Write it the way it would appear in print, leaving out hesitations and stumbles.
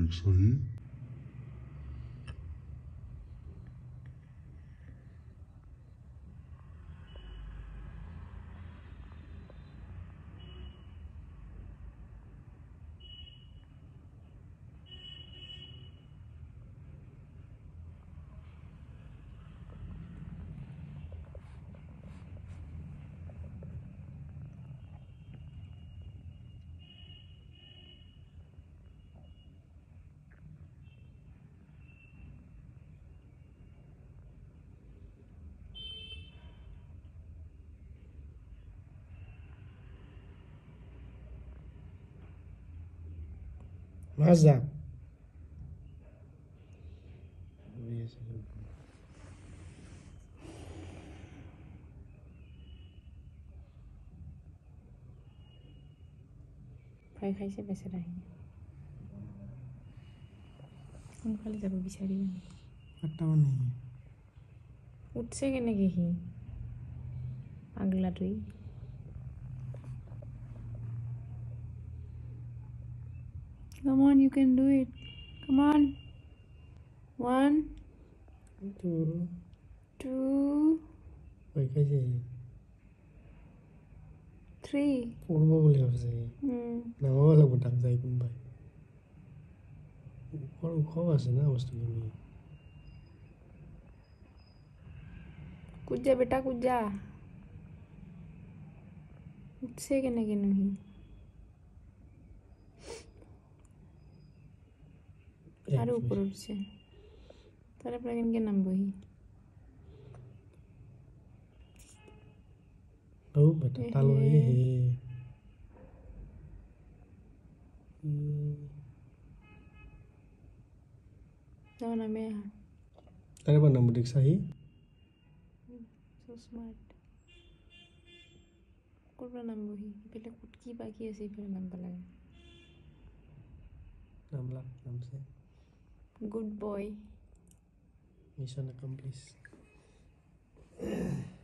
सही Mazda. ভয় খাইছে বেচেৰা সি কোনফালে যাব বিচাৰি উঠছে কেনেকে সি পাগলাটোই Come on, you can do it. Come on. 1, 2, 3. পূৰ্ব বুলি ভাবিছে নামাব লাগিব তাক যাই কোনোবাই ওখ আছে না বস্তুখিনি কূদ যা বেটা কূদ যা উঠছে কেনেকেনো সি আৰু ওপৰত উঠছে তাৰে পৰা কেনেকে নামিব সি বেটা তালৈ যাব নামে আহা তাৰে পৰা নামো দেখিছা সি so smart ক'ৰ পৰা নামিব সি ইফালে ক'ত কি বাকী আছে ইফালে নামিব লাগে নামছে গুড বয় মিছন একমপ্লিছ